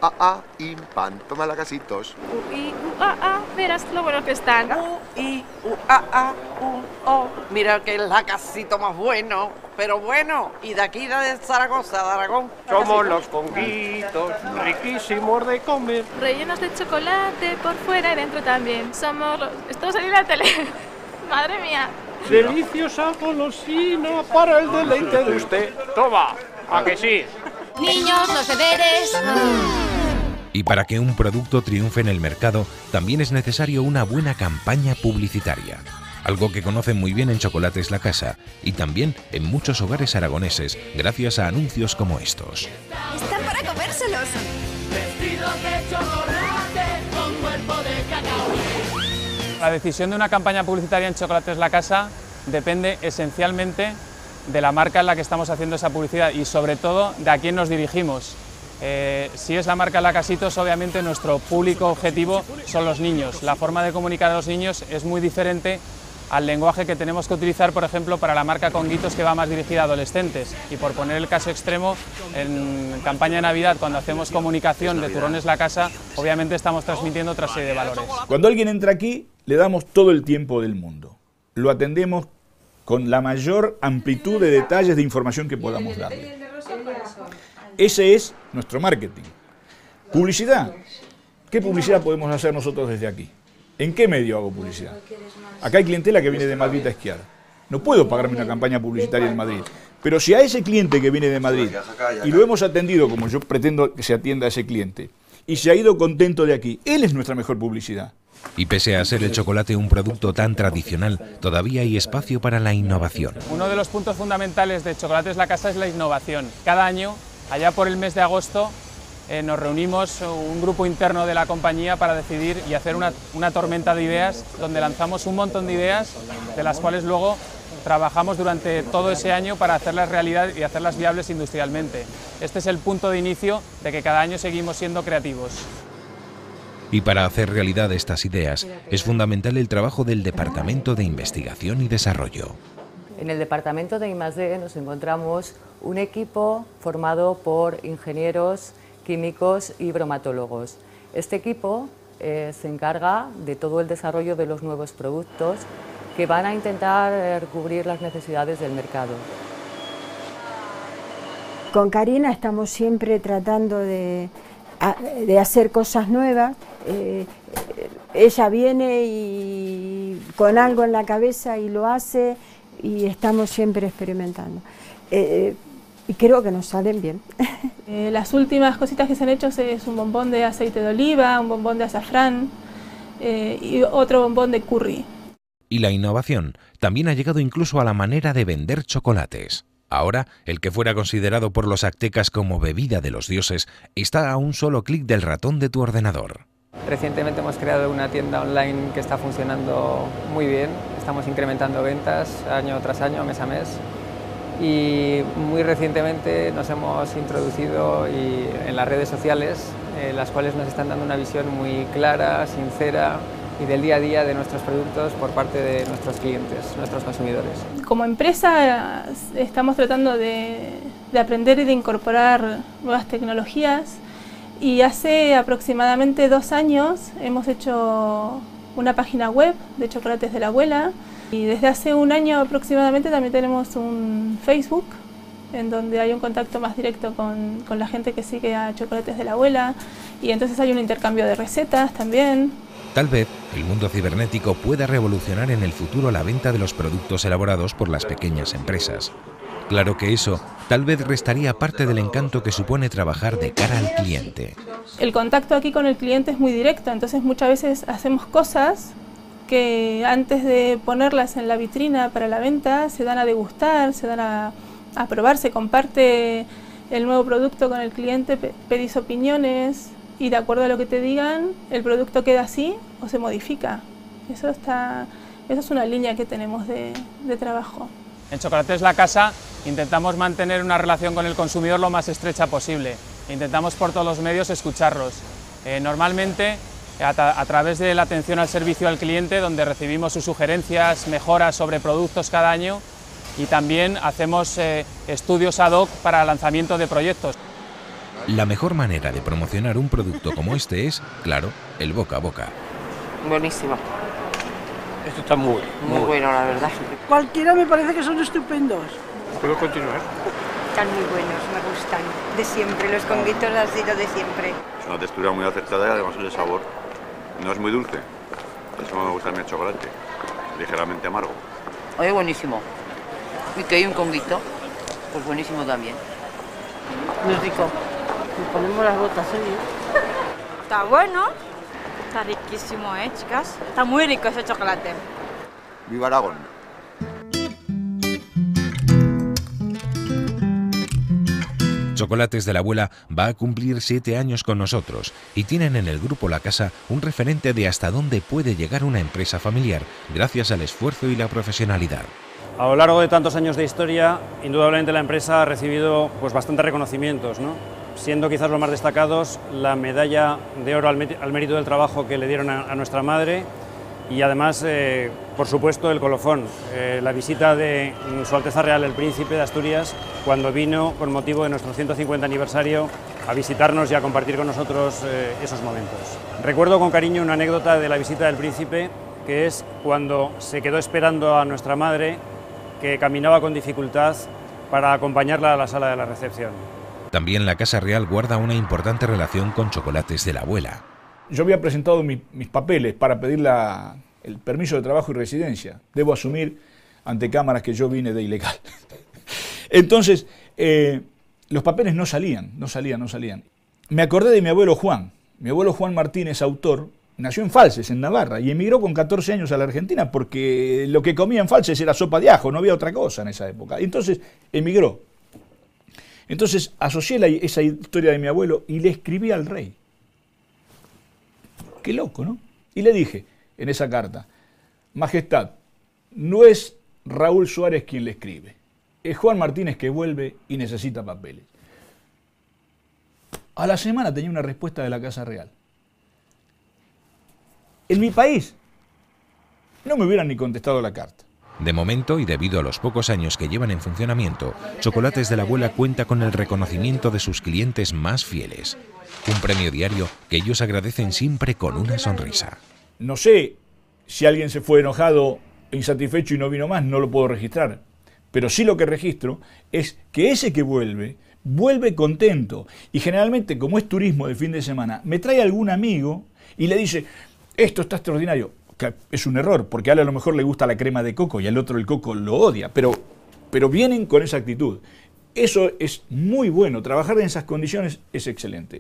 impan. Toma la casitos. Verás lo bueno que están. Mira que es la casito más bueno, pero bueno, y de aquí de Zaragoza, de Aragón. Somos los conguitos, riquísimos de comer. Rellenos de chocolate por fuera y dentro también. Somos los... Esto salió en la tele. Madre mía. Deliciosa golosina para el deleite de usted. Toma, ¿a que sí? Niños, los deberes. Y para que un producto triunfe en el mercado, también es necesario una buena campaña publicitaria. Algo que conocen muy bien en Chocolates La Casa y también en muchos hogares aragoneses, gracias a anuncios como estos. Están para comérselos. Vestidos de chocolate con cuerpo de cacao. La decisión de una campaña publicitaria en Chocolates La Casa depende esencialmente de la marca en la que estamos haciendo esa publicidad y sobre todo de a quién nos dirigimos. Si es la marca La Casitos, obviamente nuestro público objetivo son los niños. La forma de comunicar a los niños es muy diferente al lenguaje que tenemos que utilizar, por ejemplo, para la marca Conguitos, que va más dirigida a adolescentes. Y por poner el caso extremo, en campaña de Navidad, cuando hacemos comunicación de Turrones La Casa, obviamente estamos transmitiendo otra serie de valores. Cuando alguien entra aquí, le damos todo el tiempo del mundo. Lo atendemos con la mayor amplitud de detalles de información que podamos darle. Ese es nuestro marketing. Publicidad. ¿Qué publicidad podemos hacer nosotros desde aquí? ¿En qué medio hago publicidad? Acá hay clientela que viene de Madrid a esquiar. No puedo pagarme una campaña publicitaria en Madrid. Pero si a ese cliente que viene de Madrid, y lo hemos atendido como yo pretendo que se atienda a ese cliente, y se ha ido contento de aquí, él es nuestra mejor publicidad. Y pese a ser el chocolate un producto tan tradicional, todavía hay espacio para la innovación. Uno de los puntos fundamentales de Chocolates La Casa es la innovación. Cada año, allá por el mes de agosto, nos reunimos un grupo interno de la compañía para decidir y hacer una tormenta de ideas, donde lanzamos un montón de ideas, de las cuales luego trabajamos durante todo ese año para hacerlas realidad y hacerlas viables industrialmente. Este es el punto de inicio de que cada año seguimos siendo creativos. Y para hacer realidad estas ideas es fundamental el trabajo del Departamento de Investigación y Desarrollo. En el departamento de I+D nos encontramos un equipo formado por ingenieros, químicos y bromatólogos. Este equipo se encarga de todo el desarrollo de los nuevos productos que van a intentar cubrir las necesidades del mercado. Con Karina estamos siempre tratando de hacer cosas nuevas. Ella viene y con algo en la cabeza y lo hace y estamos siempre experimentando. Y creo que nos salen bien. Las últimas cositas que se han hecho es un bombón de aceite de oliva, un bombón de azafrán y otro bombón de curry. Y la innovación también ha llegado incluso a la manera de vender chocolates. Ahora, el que fuera considerado por los aztecas como bebida de los dioses está a un solo clic del ratón de tu ordenador. Recientemente hemos creado una tienda online que está funcionando muy bien. Estamos incrementando ventas año tras año, mes a mes. Y muy recientemente nos hemos introducido en las redes sociales, las cuales nos están dando una visión muy clara, sincera y del día a día de nuestros productos por parte de nuestros clientes, nuestros consumidores. Como empresa estamos tratando de aprender y de incorporar nuevas tecnologías y hace aproximadamente 2 años hemos hecho una página web de Chocolates de la Abuela y desde hace 1 año aproximadamente también tenemos un Facebook en donde hay un contacto más directo con la gente que sigue a Chocolates de la Abuela y entonces hay un intercambio de recetas también. Tal vez el mundo cibernético pueda revolucionar en el futuro la venta de los productos elaborados por las pequeñas empresas. Claro que eso tal vez restaría parte del encanto que supone trabajar de cara al cliente. El contacto aquí con el cliente es muy directo, entonces muchas veces hacemos cosas que antes de ponerlas en la vitrina para la venta se dan a degustar, se dan a probar, se comparte el nuevo producto con el cliente, pedís opiniones y de acuerdo a lo que te digan el producto queda así o se modifica. Eso es una línea que tenemos de trabajo. En Chocolates La Casa intentamos mantener una relación con el consumidor lo más estrecha posible. Intentamos por todos los medios escucharlos. Normalmente a través de la atención al servicio al cliente, donde recibimos sus sugerencias, mejoras sobre productos cada año y también hacemos estudios ad hoc para lanzamiento de proyectos. La mejor manera de promocionar un producto como este es, claro, el boca a boca. Buenísimo. Esto está muy Bueno, la verdad. Cualquiera me parece que son estupendos. ¿Puedo continuar? Están muy buenos, me gustan. De siempre, los conguitos han sido de siempre. Es una textura muy acertada y además el sabor no es muy dulce. Eso me gusta a mí el chocolate. Ligeramente amargo. Oye, buenísimo. Y que hay un conguito, pues buenísimo también. Muy rico. Nos ponemos las botas, ¿eh? Está bueno. Está riquísimo, chicas? Está muy rico ese chocolate. ¡Viva Aragón! Chocolates de la Abuela va a cumplir 7 años con nosotros y tienen en el grupo La Casa un referente de hasta dónde puede llegar una empresa familiar gracias al esfuerzo y la profesionalidad. A lo largo de tantos años de historia, indudablemente la empresa ha recibido pues, bastantes reconocimientos, ¿no? Siendo quizás los más destacados la medalla de oro al mérito del trabajo que le dieron a nuestra madre y además, por supuesto, el colofón, la visita de Su Alteza Real el Príncipe de Asturias cuando vino con motivo de nuestro 150 aniversario a visitarnos y a compartir con nosotros esos momentos. Recuerdo con cariño una anécdota de la visita del Príncipe, que es cuando se quedó esperando a nuestra madre, que caminaba con dificultad, para acompañarla a la sala de la recepción. También la Casa Real guarda una importante relación con Chocolates de la Abuela. Yo había presentado mis papeles para pedir el permiso de trabajo y residencia. Debo asumir ante cámaras que yo vine de ilegal. Entonces, los papeles no salían. Me acordé de mi abuelo Juan. Mi abuelo Juan Martínez, autor, nació en Falces, en Navarra, y emigró con 14 años a la Argentina porque lo que comía en Falces era sopa de ajo, no había otra cosa en esa época. Entonces, emigró. Entonces, asocié esa historia de mi abuelo y le escribí al rey. Qué loco, ¿no? Y le dije en esa carta: Majestad, no es Raúl Suárez quien le escribe, es Juan Martínez que vuelve y necesita papeles. A la semana tenía una respuesta de la Casa Real. En mi país no me hubieran ni contestado la carta. De momento, y debido a los pocos años que llevan en funcionamiento, Chocolates de la Abuela cuenta con el reconocimiento de sus clientes más fieles. Un premio diario que ellos agradecen siempre con una sonrisa. No sé si alguien se fue enojado, insatisfecho y no vino más, no lo puedo registrar. Pero sí lo que registro es que ese que vuelve contento. Y generalmente, como es turismo de fin de semana, me trae algún amigo y le dice: esto está extraordinario. Que es un error, porque a él a lo mejor le gusta la crema de coco y al otro el coco lo odia, pero vienen con esa actitud. Eso es muy bueno, trabajar en esas condiciones es excelente.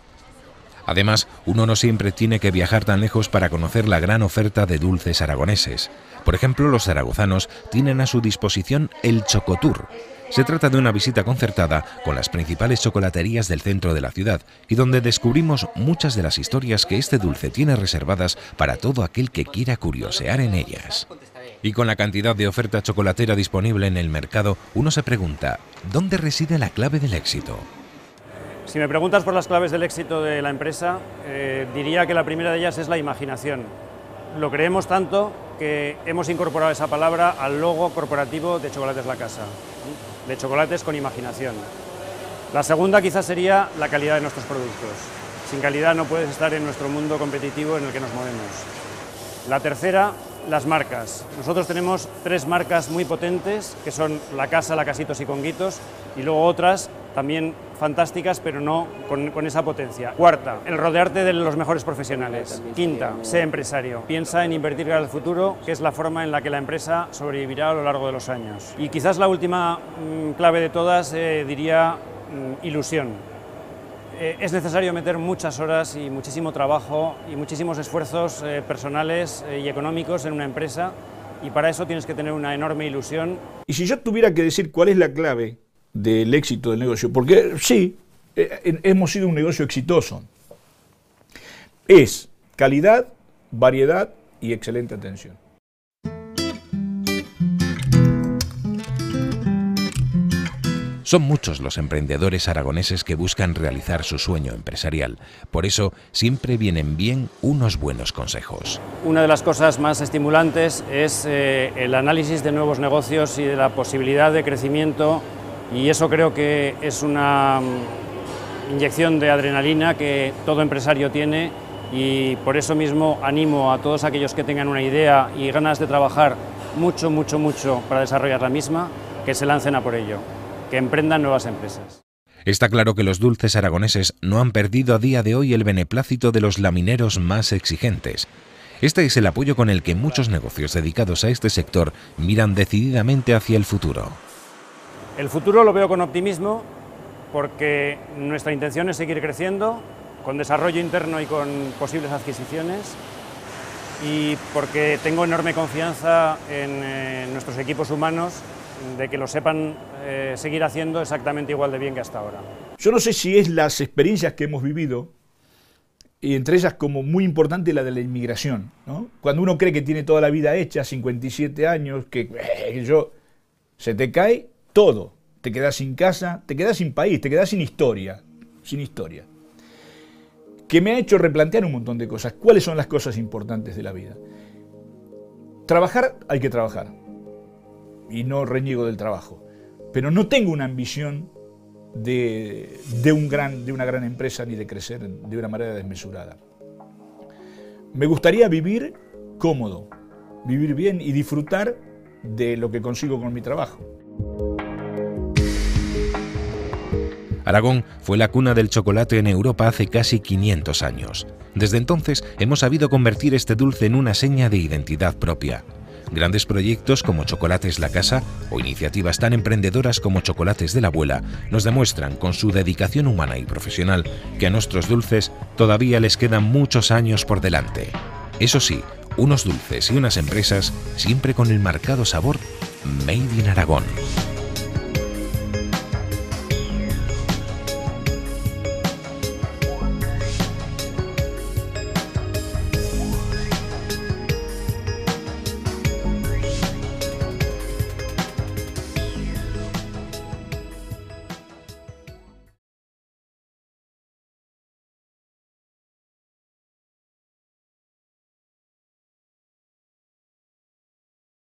Además, uno no siempre tiene que viajar tan lejos para conocer la gran oferta de dulces aragoneses. Por ejemplo, los zaragozanos tienen a su disposición el Chocotour. Se trata de una visita concertada con las principales chocolaterías del centro de la ciudad y donde descubrimos muchas de las historias que este dulce tiene reservadas para todo aquel que quiera curiosear en ellas. Y con la cantidad de oferta chocolatera disponible en el mercado, uno se pregunta: ¿dónde reside la clave del éxito? Si me preguntas por las claves del éxito de la empresa, diría que la primera de ellas es la imaginación. Lo creemos tanto que hemos incorporado esa palabra al logo corporativo de Chocolates La Casa, de chocolates con imaginación. La segunda quizás sería la calidad de nuestros productos. Sin calidad no puedes estar en nuestro mundo competitivo en el que nos movemos. La tercera, las marcas. Nosotros tenemos 3 marcas muy potentes, que son La Casa, La Casitos y Conguitos, y luego otras también fantásticas, pero no con esa potencia. Cuarta, el rodearte de los mejores profesionales. Quinta, sé empresario. Piensa en invertir para el futuro, que es la forma en la que la empresa sobrevivirá a lo largo de los años. Y quizás la última clave de todas, diría ilusión. Es necesario meter muchas horas y muchísimo trabajo y muchísimos esfuerzos personales y económicos en una empresa, y para eso tienes que tener una enorme ilusión. Y si yo tuviera que decir cuál es la clave del éxito del negocio, porque sí, hemos sido un negocio exitoso, es calidad, variedad y excelente atención. Son muchos los emprendedores aragoneses que buscan realizar su sueño empresarial. Por eso, siempre vienen bien unos buenos consejos. Una de las cosas más estimulantes es el análisis de nuevos negocios y de la posibilidad de crecimiento, y eso creo que es una inyección de adrenalina que todo empresario tiene, y por eso mismo animo a todos aquellos que tengan una idea y ganas de trabajar mucho para desarrollar la misma, que se lancen a por ello, que emprendan nuevas empresas. Está claro que los dulces aragoneses no han perdido a día de hoy el beneplácito de los lamineros más exigentes. Este es el apoyo con el que muchos negocios dedicados a este sector miran decididamente hacia el futuro. El futuro lo veo con optimismo, porque nuestra intención es seguir creciendo, con desarrollo interno y con posibles adquisiciones, y porque tengo enorme confianza en nuestros equipos humanos, de que lo sepan seguir haciendo exactamente igual de bien que hasta ahora. Yo no sé si es las experiencias que hemos vivido, y entre ellas como muy importante la de la inmigración, ¿no? Cuando uno cree que tiene toda la vida hecha, 57 años, se te cae todo. Te quedas sin casa, te quedas sin país, te quedas sin historia. Que me ha hecho replantear un montón de cosas. ¿Cuáles son las cosas importantes de la vida? Trabajar, hay que trabajar. Y no reniego del trabajo. Pero no tengo una ambición de una gran empresa ni de crecer de una manera desmesurada. Me gustaría vivir cómodo, vivir bien y disfrutar de lo que consigo con mi trabajo. Aragón fue la cuna del chocolate en Europa hace casi 500 años. Desde entonces hemos sabido convertir este dulce en una seña de identidad propia. Grandes proyectos como Chocolates La Casa o iniciativas tan emprendedoras como Chocolates de la Abuela nos demuestran con su dedicación humana y profesional que a nuestros dulces todavía les quedan muchos años por delante. Eso sí, unos dulces y unas empresas siempre con el marcado sabor Made in Aragón.